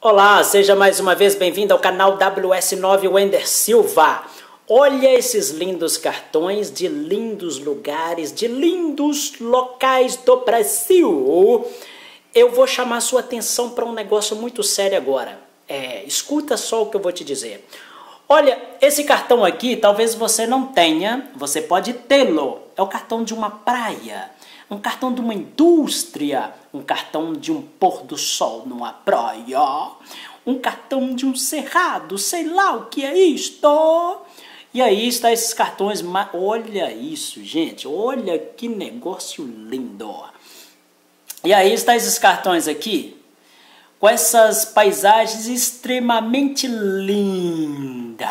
Olá, seja mais uma vez bem-vindo ao canal WS9 Wender Silva. Olha esses lindos cartões de lindos lugares, de lindos locais do Brasil. Eu vou chamar sua atenção para um negócio muito sério agora. Escuta só o que eu vou te dizer. Olha, esse cartão aqui talvez você não tenha, você pode tê-lo. É o cartão de uma praia, um cartão de uma indústria, um cartão de um pôr do sol numa praia, um cartão de um cerrado, sei lá o que é isto. E aí está esses cartões, olha isso, gente, olha que negócio lindo. E aí está esses cartões aqui, com essas paisagens extremamente lindas,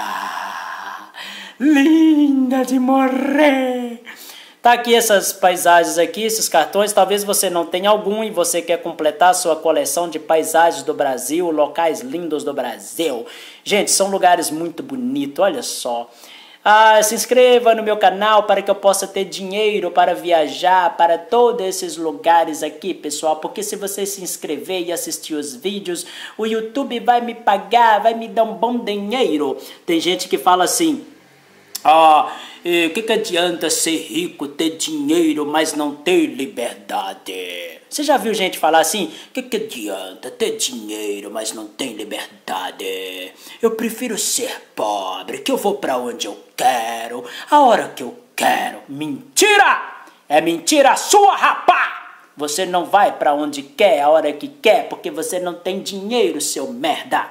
linda de morrer. Tá aqui essas paisagens aqui, esses cartões, talvez você não tenha algum e você quer completar a sua coleção de paisagens do Brasil, locais lindos do Brasil. Gente, são lugares muito bonitos, olha só. Se inscreva no meu canal para que eu possa ter dinheiro para viajar para todos esses lugares aqui, pessoal. Porque se você se inscrever e assistir os vídeos, o YouTube vai me pagar, vai me dar um bom dinheiro. Tem gente que fala assim, que adianta ser rico, ter dinheiro, mas não ter liberdade? Você já viu gente falar assim? Que adianta ter dinheiro, mas não ter liberdade? Eu prefiro ser pobre, que eu vou para onde eu quero, a hora que eu quero. Mentira! É mentira sua, rapá! Você não vai para onde quer, a hora que quer, porque você não tem dinheiro, seu merda.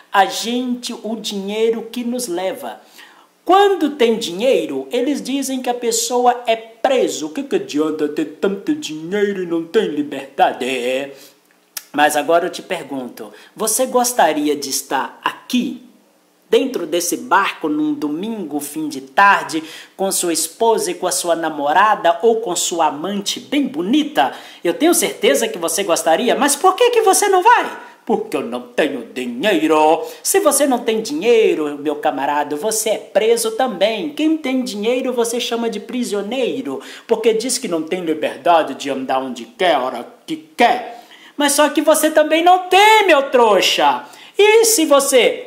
O dinheiro que nos leva. Quando tem dinheiro, eles dizem que a pessoa é preso. Que adianta ter tanto dinheiro e não tem liberdade? Mas agora eu te pergunto, você gostaria de estar aqui, dentro desse barco, num domingo, fim de tarde, com sua esposa e com a sua namorada ou com sua amante bem bonita? Eu tenho certeza que você gostaria, mas por que você não vai? Porque eu não tenho dinheiro. Se você não tem dinheiro, meu camarada, você é preso também. Quem tem dinheiro você chama de prisioneiro, porque diz que não tem liberdade de andar onde quer, a hora que quer. Mas só que você também não tem, meu trouxa. E se você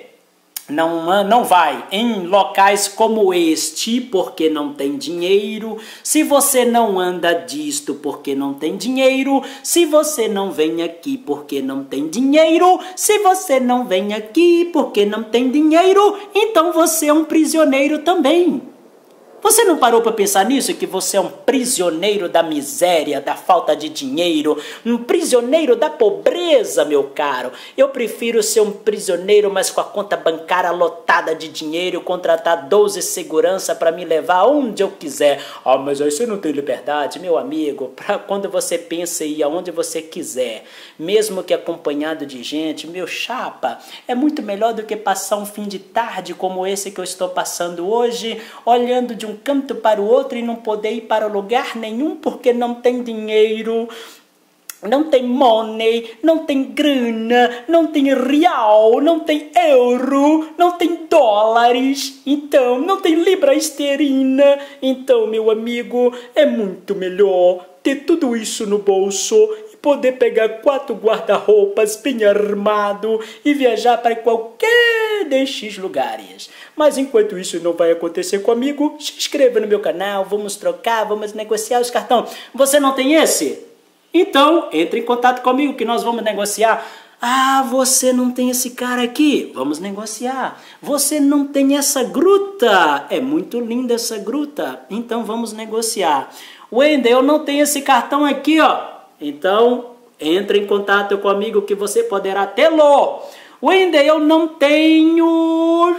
não vai em locais como este porque não tem dinheiro, se você não anda disto porque não tem dinheiro, se você não vem aqui porque não tem dinheiro, se você não vem aqui porque não tem dinheiro, então você é um prisioneiro também. Você não parou para pensar nisso? Que você é um prisioneiro da miséria, da falta de dinheiro, um prisioneiro da pobreza, meu caro. Eu prefiro ser um prisioneiro, mas com a conta bancária lotada de dinheiro, contratar 12 segurança para me levar onde eu quiser. Mas aí você não tem liberdade, meu amigo. Para quando você pensa em ir aonde você quiser, mesmo que acompanhado de gente, meu chapa, é muito melhor do que passar um fim de tarde como esse que eu estou passando hoje, olhando de um canto para o outro e não poder ir para lugar nenhum porque não tem dinheiro, não tem money, não tem grana, não tem real, não tem euro, não tem dólares, então não tem libra esterlina. Então, meu amigo, é muito melhor ter tudo isso no bolso e poder pegar 4 guarda-roupas bem armado e viajar para qualquer destes lugares. Mas enquanto isso não vai acontecer comigo, se inscreva no meu canal, vamos trocar, vamos negociar os cartões. Você não tem esse? Então, entre em contato comigo que nós vamos negociar. Você não tem esse cara aqui? Vamos negociar. Você não tem essa gruta? É muito linda essa gruta. Então, vamos negociar. Wender, eu não tenho esse cartão aqui, ó. Então, entre em contato comigo que você poderá tê-lo. Wender, eu não tenho...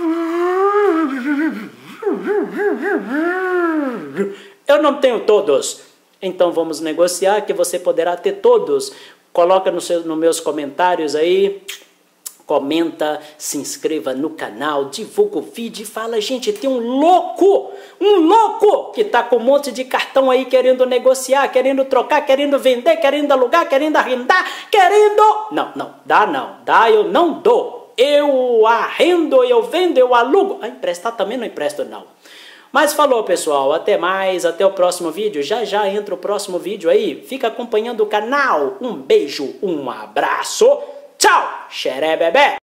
Eu não tenho todos. Então vamos negociar que você poderá ter todos. Coloca nos meus comentários aí. Comenta, se inscreva no canal, divulga o vídeo e fala, gente, tem um louco que tá com um monte de cartão aí querendo negociar, querendo trocar, querendo vender, querendo alugar, querendo arrendar, querendo... Dá, eu não dou. Eu arrendo, eu vendo, eu alugo. Emprestar também não empresto, não. Mas falou, pessoal, até mais, até o próximo vídeo. Já entra o próximo vídeo aí. Fica acompanhando o canal. Um beijo, um abraço. Tchau! Tchau, xeré bebê!